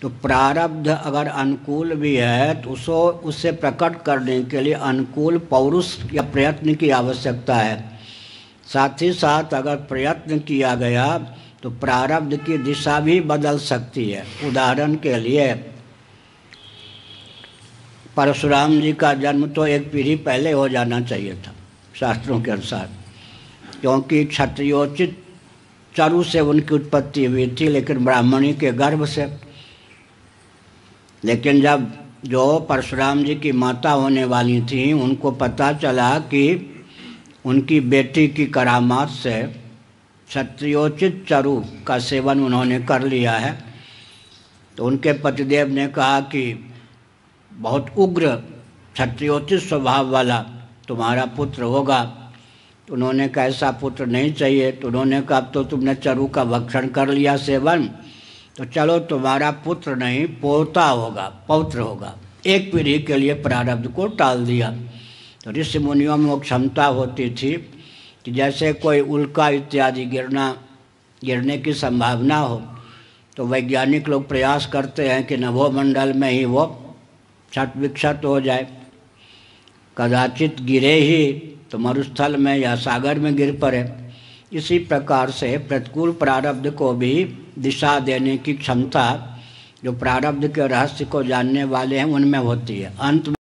तो प्रारब्ध अगर अनुकूल भी है तो उससे प्रकट करने के लिए अनुकूल पौरुष या प्रयत्न की आवश्यकता है। साथ ही साथ अगर प्रयत्न किया गया तो प्रारब्ध की दिशा भी बदल सकती है। उदाहरण के लिए परशुराम जी का जन्म तो एक पीढ़ी पहले हो जाना चाहिए था शास्त्रों के अनुसार, क्योंकि क्षत्रियोचित चरु से उनकी उत्पत्ति हुई थी, लेकिन ब्राह्मणी के गर्भ से। लेकिन जब जो परशुराम जी की माता होने वाली थी उनको पता चला कि उनकी बेटी की करामात से क्षत्रियोचित चरु का सेवन उन्होंने कर लिया है, तो उनके पतिदेव ने कहा कि बहुत उग्र क्षत्रियोचित स्वभाव वाला तुम्हारा पुत्र होगा। तो उन्होंने कहा ऐसा पुत्र नहीं चाहिए। तो उन्होंने कहा अब तो तुमने चरु का भक्षण कर लिया सेवन, तो चलो तुम्हारा पुत्र नहीं पोता होगा, पौत्र होगा। एक पीढ़ी के लिए प्रारब्ध को टाल दिया। तो ऋषि मुनियों में वो क्षमता होती थी कि जैसे कोई उल्का इत्यादि गिरने की संभावना हो तो वैज्ञानिक लोग प्रयास करते हैं कि नभोमंडल में ही वो छट विक्षत हो जाए, कदाचित गिरे ही तो मरुस्थल में या सागर में गिर पड़े। इसी प्रकार से प्रतिकूल प्रारब्ध को भी दिशा देने की क्षमता जो प्रारब्ध के रहस्य को जानने वाले हैं उनमें होती है। अंत